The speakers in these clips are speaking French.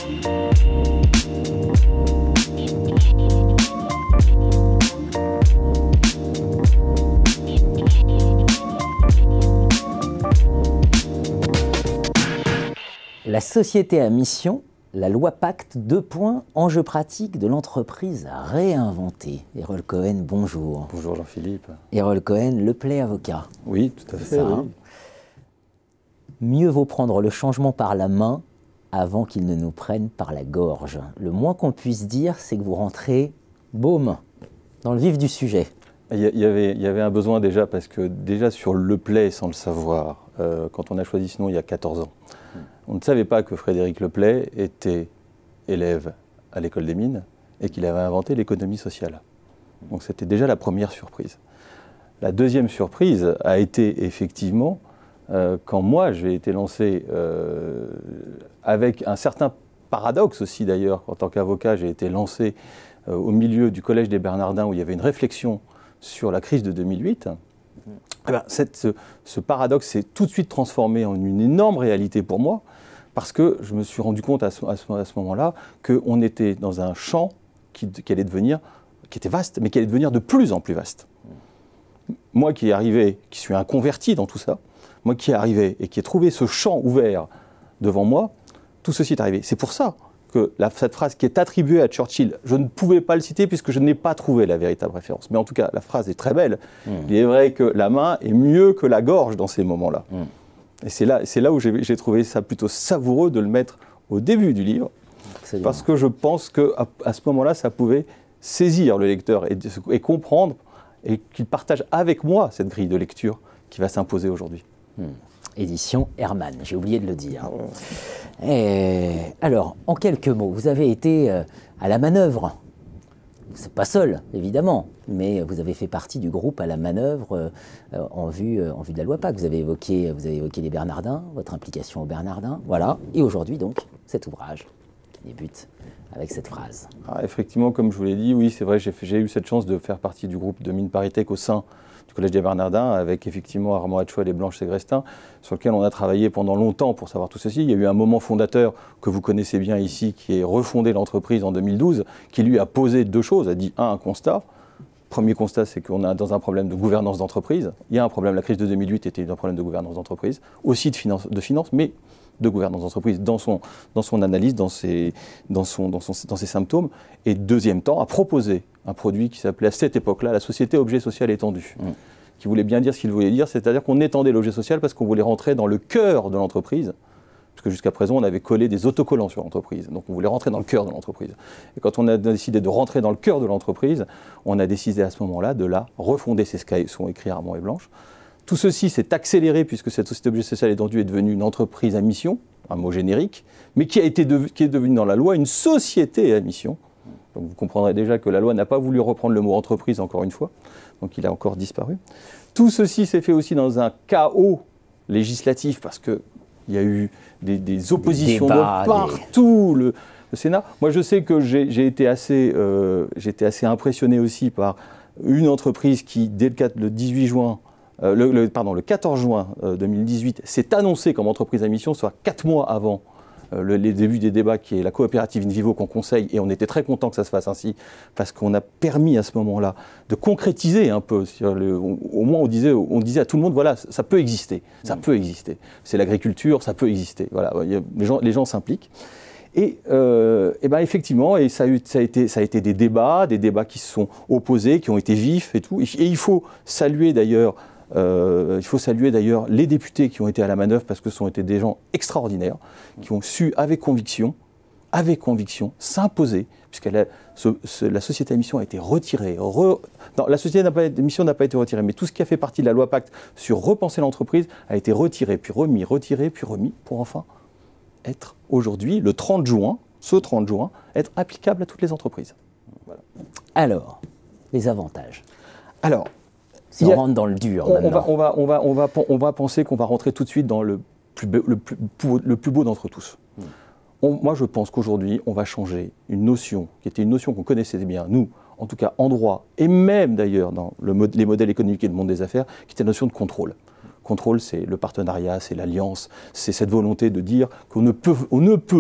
La société à mission, la loi Pacte, 2 points, enjeux pratiques de l'entreprise réinventée. Errol Cohen, bonjour. Bonjour Jean-Philippe. Errol Cohen, Leplay avocat. Oui, tout à fait. Ça, oui. hein. Mieux vaut prendre le changement par la main avant qu'il ne nous prenne par la gorge. Le moins qu'on puisse dire, c'est que vous rentrez, boum, dans le vif du sujet. Il y avait un besoin déjà, parce que déjà sur Leplay, sans le savoir, quand on a choisi ce nom il y a 14 ans, on ne savait pas que Frédéric Leplay était élève à l'école des mines et qu'il avait inventé l'économie sociale. Donc c'était déjà la première surprise. La deuxième surprise a été effectivement quand moi j'ai été lancé avec un certain paradoxe aussi d'ailleurs. En tant qu'avocat, j'ai été lancé au milieu du Collège des Bernardins où il y avait une réflexion sur la crise de 2008. Eh bien, ce paradoxe s'est tout de suite transformé en une énorme réalité pour moi, parce que je me suis rendu compte à ce moment-là qu'on était dans un champ qui était vaste, mais qui allait devenir de plus en plus vaste. Moi qui suis un converti dans tout ça, moi qui est arrivé et qui ai trouvé ce champ ouvert devant moi, tout ceci est arrivé. C'est pour ça que cette phrase qui est attribuée à Churchill, je ne pouvais pas le citer puisque je n'ai pas trouvé la véritable référence. Mais en tout cas, la phrase est très belle. Il est vrai que la main est mieux que la gorge dans ces moments-là. Et c'est là où j'ai trouvé ça plutôt savoureux de le mettre au début du livre. Absolument. Parce que je pense qu'à ce moment-là, ça pouvait saisir le lecteur et comprendre et qu'il partage avec moi cette grille de lecture qui va s'imposer aujourd'hui. Édition Hermann, j'ai oublié de le dire. Alors, en quelques mots, vous avez été à la manœuvre. C'est pas seul, évidemment, mais vous avez fait partie du groupe à la manœuvre en vue de la loi Pacte. Vous avez évoqué les Bernardins, votre implication aux Bernardins, voilà. Et aujourd'hui, donc, cet ouvrage qui débute avec cette phrase. Ah, effectivement, comme je vous l'ai dit, oui, c'est vrai, j'ai eu cette chance de faire partie du groupe de Mines ParisTech au sein du Collège des Bernardins, avec effectivement Armand Hatchouel et Blanche Ségrestin, sur lequel on a travaillé pendant longtemps pour savoir tout ceci. Il y a eu un moment fondateur que vous connaissez bien ici, qui est refondé l'entreprise en 2012, qui lui a posé 2 choses, a dit un constat. Premier constat, c'est qu'on est dans un problème de gouvernance d'entreprise. Il y a un problème, la crise de 2008 était un problème de gouvernance d'entreprise, aussi de finance, mais de gouvernance d'entreprise dans son analyse, dans ses symptômes. Et deuxième temps, a proposé un produit qui s'appelait à cette époque-là la société objet social étendu, qui voulait bien dire ce qu'il voulait dire, c'est-à-dire qu'on étendait l'objet social parce qu'on voulait rentrer dans le cœur de l'entreprise, parce que jusqu'à présent on avait collé des autocollants sur l'entreprise, donc on voulait rentrer dans le cœur de l'entreprise. Et quand on a décidé de rentrer dans le cœur de l'entreprise, on a décidé à ce moment-là de la refonder, c'est ce qu'ont écrit Armand et Blanche. Tout ceci s'est accéléré puisque cette société objet social étendu est devenue une entreprise à mission, un mot générique, mais qui est devenue dans la loi une société à mission. Donc vous comprendrez déjà que la loi n'a pas voulu reprendre le mot entreprise encore une fois, donc il a encore disparu. Tout ceci s'est fait aussi dans un chaos législatif parce qu'il y a eu des oppositions de partout, le Sénat. Moi je sais que j'ai été assez impressionné aussi par une entreprise qui, dès le 18 juin, le 14 juin 2018, s'est annoncée comme entreprise à mission, soit 4 mois avant les débuts des débats, qui est la coopérative InVivo qu'on conseille, et on était très content que ça se fasse ainsi, parce qu'on a permis à ce moment-là de concrétiser un peu. Au moins on disait à tout le monde, voilà, ça peut exister, ça peut exister. C'est l'agriculture, ça peut exister. Voilà, les gens s'impliquent. Et ben effectivement, et ça a été des débats qui se sont opposés, qui ont été vifs et tout. Et il faut saluer d'ailleurs les députés qui ont été à la manœuvre, parce que ce sont été des gens extraordinaires, qui ont su avec conviction, s'imposer, puisque la société à mission a été retirée. Non, la société à mission n'a pas été retirée, mais tout ce qui a fait partie de la loi Pacte sur repenser l'entreprise a été retiré, puis remis, retiré, puis remis, pour enfin être aujourd'hui, le 30 juin, être applicable à toutes les entreprises. Voilà. Alors, les avantages. Alors, si on rentre dans le dur maintenant. On va penser qu'on va rentrer tout de suite dans le plus beau d'entre tous. Moi, je pense qu'aujourd'hui, on va changer une notion, qui était une notion qu'on connaissait bien, nous, en tout cas en droit, et même d'ailleurs dans les modèles économiques et le monde des affaires, qui était la notion de contrôle. Contrôle, c'est le partenariat, c'est l'alliance, c'est cette volonté de dire qu'on ne peut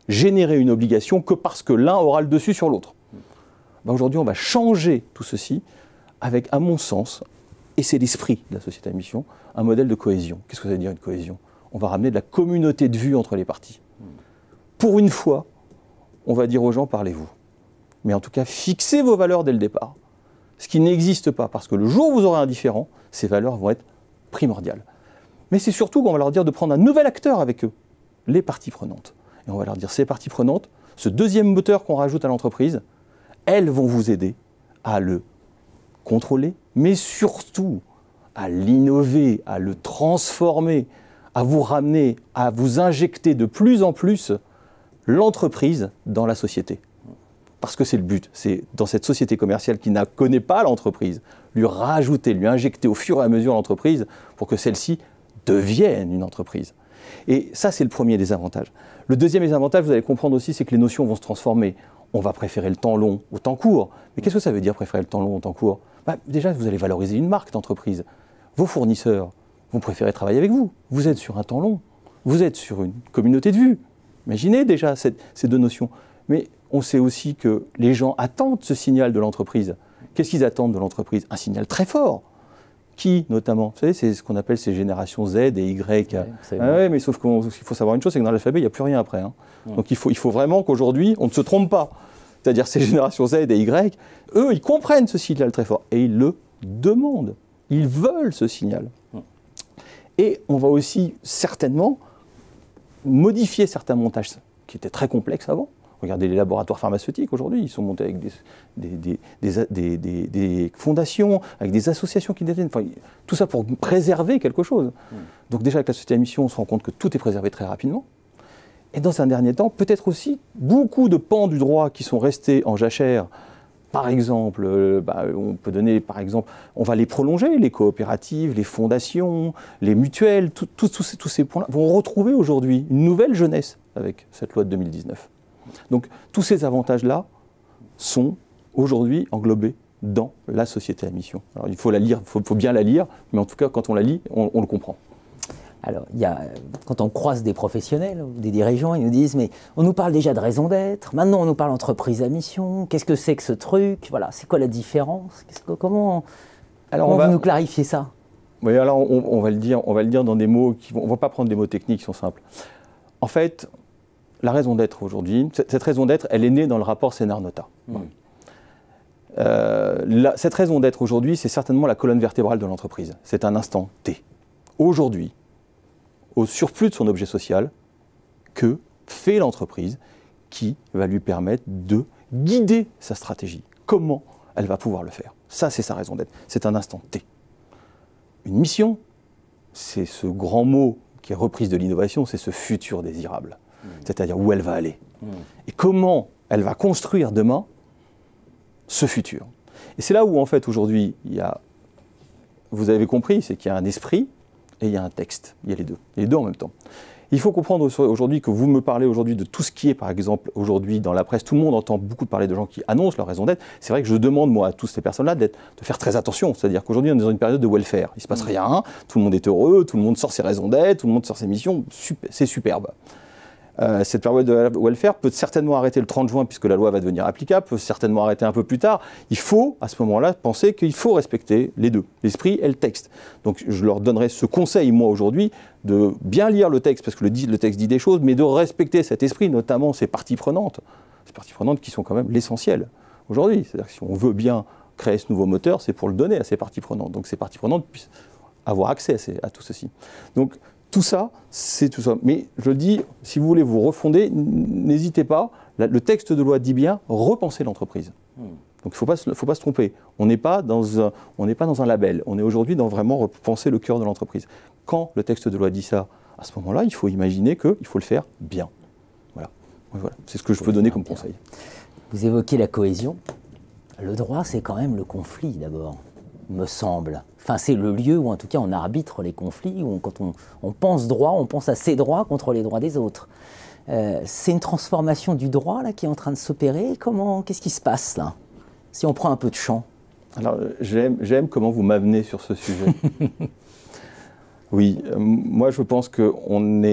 générer une obligation que parce que l'un aura le dessus sur l'autre. Ben aujourd'hui, on va changer tout ceci avec, à mon sens, et c'est l'esprit de la société à mission, un modèle de cohésion. Qu'est-ce que ça veut dire une cohésion? On va ramener de la communauté de vue entre les parties. Pour une fois, on va dire aux gens, parlez-vous. Mais en tout cas, fixez vos valeurs dès le départ. Ce qui n'existe pas, parce que le jour où vous aurez un différend, ces valeurs vont être primordiales. Mais c'est surtout qu'on va leur dire de prendre un nouvel acteur avec eux, les parties prenantes. Et on va leur dire, ces parties prenantes, ce deuxième moteur qu'on rajoute à l'entreprise, elles vont vous aider à le contrôler, mais surtout à l'innover, à le transformer, à vous ramener, à vous injecter de plus en plus l'entreprise dans la société. Parce que c'est le but, c'est dans cette société commerciale qui ne connaît pas l'entreprise, lui rajouter, lui injecter au fur et à mesure l'entreprise pour que celle-ci devienne une entreprise. Et ça, c'est le premier des avantages. Le deuxième des avantages, vous allez comprendre aussi, c'est que les notions vont se transformer. On va préférer le temps long au temps court. Mais qu'est-ce que ça veut dire préférer le temps long au temps court? Déjà, vous allez valoriser une marque d'entreprise. Vos fournisseurs vont préférer travailler avec vous. Vous êtes sur un temps long. Vous êtes sur une communauté de vue. Imaginez déjà ces deux notions. Mais on sait aussi que les gens attendent ce signal de l'entreprise. Qu'est-ce qu'ils attendent de l'entreprise? Un signal très fort. Qui, notamment? Vous savez, c'est ce qu'on appelle ces générations Z et Y. Ouais, mais sauf qu'il faut savoir une chose, c'est que dans l'alphabet, il n'y a plus rien après. Hein. Donc il faut vraiment qu'aujourd'hui, on ne se trompe pas. C'est-à-dire ces générations Z et Y, eux, ils comprennent ce signal très fort. Et ils le demandent. Ils veulent ce signal. Et on va aussi certainement modifier certains montages qui étaient très complexes avant. Regardez les laboratoires pharmaceutiques aujourd'hui, ils sont montés avec des fondations, avec des associations qui détiennent, enfin, tout ça pour préserver quelque chose. Donc déjà avec la société à mission, on se rend compte que tout est préservé très rapidement. Et dans un dernier temps, peut-être aussi beaucoup de pans du droit qui sont restés en jachère. Par exemple, on peut donner, par exemple, on va les prolonger, les coopératives, les fondations, les mutuelles, tous ces points-là vont retrouver aujourd'hui une nouvelle jeunesse avec cette loi de 2019. Donc tous ces avantages-là sont aujourd'hui englobés dans la société à mission. Alors il faut la lire, faut bien la lire, mais en tout cas quand on la lit, on le comprend. Alors, quand on croise des professionnels, des dirigeants, ils nous disent « mais on nous parle déjà de raison d'être, maintenant on nous parle d'entreprise à mission, qu'est-ce que c'est que ce truc? Voilà, c'est quoi la différence? Comment vous nous clarifiez ça ?» Oui, alors on va le dire dans des mots on ne va pas prendre des mots techniques qui sont simples. En fait, la raison d'être aujourd'hui, cette raison d'être, elle est née dans le rapport Sénart-Nota. Cette raison d'être aujourd'hui, c'est certainement la colonne vertébrale de l'entreprise. C'est un instant T. Aujourd'hui, au surplus de son objet social, que fait l'entreprise qui va lui permettre de guider sa stratégie. Comment elle va pouvoir le faire? Ça, c'est sa raison d'être. C'est un instant T. Une mission, c'est ce grand mot qui est reprise de l'innovation, c'est ce futur désirable. C'est-à-dire où elle va aller. Et comment elle va construire demain ce futur. Et c'est là où, en fait, aujourd'hui, vous avez compris, c'est qu'il y a un esprit, et il y a un texte, il y a les deux en même temps. Il faut comprendre aujourd'hui que vous me parlez aujourd'hui de tout ce qui est, par exemple, aujourd'hui dans la presse, tout le monde entend beaucoup parler de gens qui annoncent leur raison d'être. C'est vrai que je demande, moi, à toutes ces personnes-là de faire très attention. C'est-à-dire qu'aujourd'hui, on est dans une période de welfare. Il ne se passe rien, tout le monde est heureux, tout le monde sort ses raisons d'être, tout le monde sort ses missions, c'est superbe. Cette période de welfare peut certainement arrêter le 30 juin puisque la loi va devenir applicable, peut certainement arrêter un peu plus tard. Il faut, à ce moment-là, penser qu'il faut respecter les deux, l'esprit et le texte. Donc je leur donnerai ce conseil, moi, aujourd'hui, de bien lire le texte, parce que le texte dit des choses, mais de respecter cet esprit, notamment ces parties prenantes qui sont quand même l'essentiel aujourd'hui. C'est-à-dire que si on veut bien créer ce nouveau moteur, c'est pour le donner à ces parties prenantes. Donc ces parties prenantes puissent avoir accès à tout ceci. Donc, tout ça, c'est tout ça. Mais je dis, si vous voulez vous refonder, n'hésitez pas. Le texte de loi dit bien repenser l'entreprise. Donc il ne faut pas se tromper. On n'est pas dans un label. On est aujourd'hui dans vraiment repenser le cœur de l'entreprise. Quand le texte de loi dit ça, à ce moment-là, il faut imaginer qu'il faut le faire bien. Voilà. C'est ce que je peux donner comme conseil. Vous évoquez la cohésion. Le droit, c'est quand même le conflit d'abord, me semble. Enfin, c'est le lieu où, en tout cas, on arbitre les conflits, où quand on pense droit, on pense à ses droits contre les droits des autres. C'est une transformation du droit là, qui est en train de s'opérer. Qu'est-ce qui se passe là, si on prend un peu de champ? Alors, j'aime comment vous m'amenez sur ce sujet. Oui, moi je pense qu'on est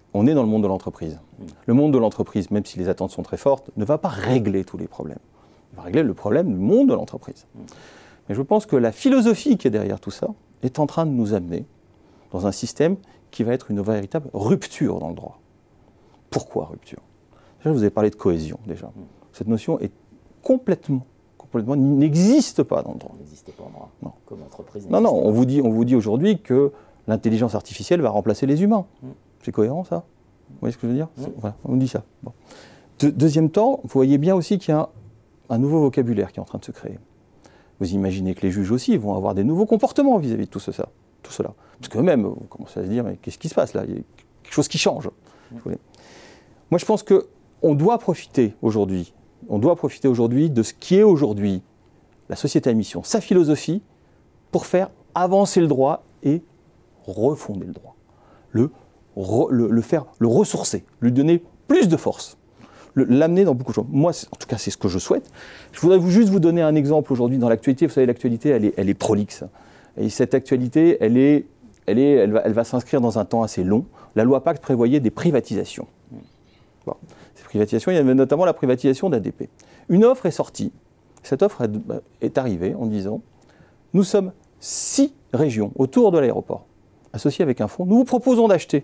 on est dans le monde de l'entreprise. Le monde de l'entreprise, même si les attentes sont très fortes, ne va pas régler tous les problèmes. Il va régler le problème du monde de l'entreprise. Mais je pense que la philosophie qui est derrière tout ça est en train de nous amener dans un système qui va être une véritable rupture dans le droit. Pourquoi rupture? Déjà, vous avez parlé de cohésion, déjà. Cette notion est complètement n'existe pas dans le droit. N'existe pas en droit. Non. Comme entreprise. Non, on vous dit aujourd'hui que l'intelligence artificielle va remplacer les humains. C'est cohérent, ça? Vous voyez ce que je veux dire? Voilà, on dit ça. Bon. Deuxième temps, vous voyez bien aussi qu'il y a un nouveau vocabulaire qui est en train de se créer. Vous imaginez que les juges aussi vont avoir des nouveaux comportements vis-à-vis de tout cela. Parce qu'eux-mêmes, vous commencez à se dire, mais qu'est-ce qui se passe là? Il y a quelque chose qui change. Moi, je pense qu'on doit profiter aujourd'hui de ce qui est aujourd'hui la société à mission, sa philosophie, pour faire avancer le droit et refonder le droit. Le ressourcer, lui donner plus de force, l'amener dans beaucoup de choses. Moi, en tout cas, c'est ce que je souhaite. Je voudrais juste vous donner un exemple aujourd'hui dans l'actualité. Vous savez, l'actualité, elle est prolixe. Et cette actualité, elle va s'inscrire dans un temps assez long. La loi Pacte prévoyait des privatisations. Bon. Ces privatisations, il y avait notamment la privatisation d'ADP. Une offre est sortie. Cette offre est arrivée en disant « Nous sommes 6 régions autour de l'aéroport, associées avec un fonds. Nous vous proposons d'acheter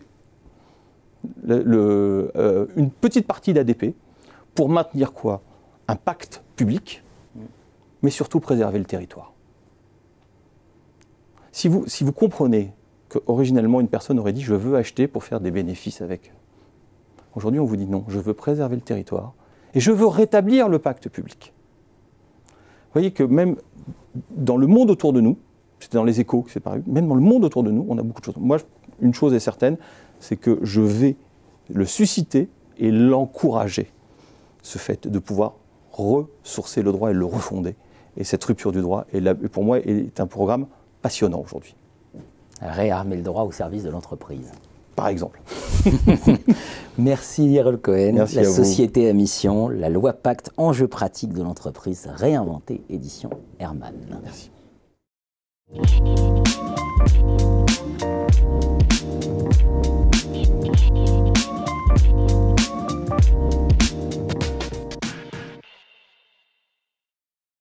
une petite partie d'ADP pour maintenir quoi? Un pacte public, mais surtout préserver le territoire. » Si vous comprenez qu'originellement une personne aurait dit « je veux acheter pour faire des bénéfices avec », aujourd'hui on vous dit non, je veux préserver le territoire et je veux rétablir le pacte public. Vous voyez que même dans le monde autour de nous, c'était dans les Échos que c'est paru, même dans le monde autour de nous, on a beaucoup de choses. Moi, une chose est certaine, c'est que je vais le susciter et l'encourager, ce fait de pouvoir ressourcer le droit et le refonder. Et cette rupture du droit, pour moi, est un programme passionnant aujourd'hui. Réarmer le droit au service de l'entreprise. Par exemple. Merci Harold Cohen. Merci la à vous. société à mission, la loi Pacte, enjeux pratiques de l'entreprise, réinventée, édition Hermann. Merci.